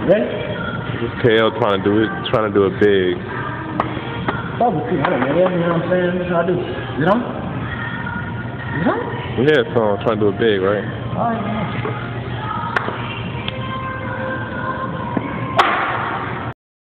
Ready? This is KL trying to do it big. Focus too. I don't know. You know what I'm saying? That's what I do. You know? You know? Yeah, so I'm trying to do it big, right? Alright, man.